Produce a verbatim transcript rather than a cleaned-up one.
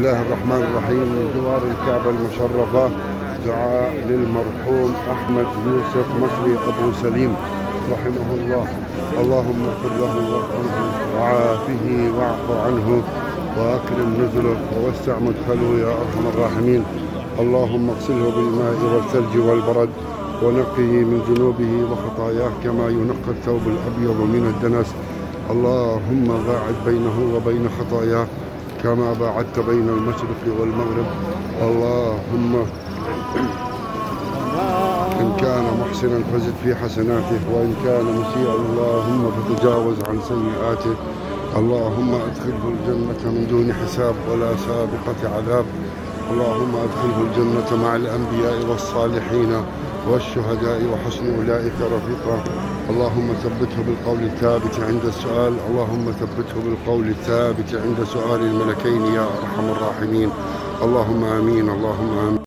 بسم الله الرحمن الرحيم. من جوار الكعبة المشرفة دعاء للمرحوم أحمد يوسف مصري أبو سليم رحمه الله. اللهم اغفر له وارحمه وعافه واعف عنه وأكرم نزله ووسع مدخله يا أرحم الراحمين. اللهم اغسله بالماء والثلج والبرد ونقه من ذنوبه وخطاياه كما ينقى الثوب الأبيض من الدنس. اللهم باعد بينه وبين خطاياه كما باعدت بين المشرق والمغرب. اللهم إن كان محسنا فزد في حسناته وإن كان مسيئا اللهم فتجاوز عن سيئاته. اللهم أدخله الجنة من دون حساب ولا سابقة عذاب. اللهم أدخله الجنة مع الأنبياء والصالحين والشهداء وحسن أولئك رفيقا. اللهم ثبته بالقول الثابت عند السؤال. اللهم ثبته بالقول الثابت عند سؤال الملكين يا أرحم الراحمين. اللهم آمين. اللهم آمين.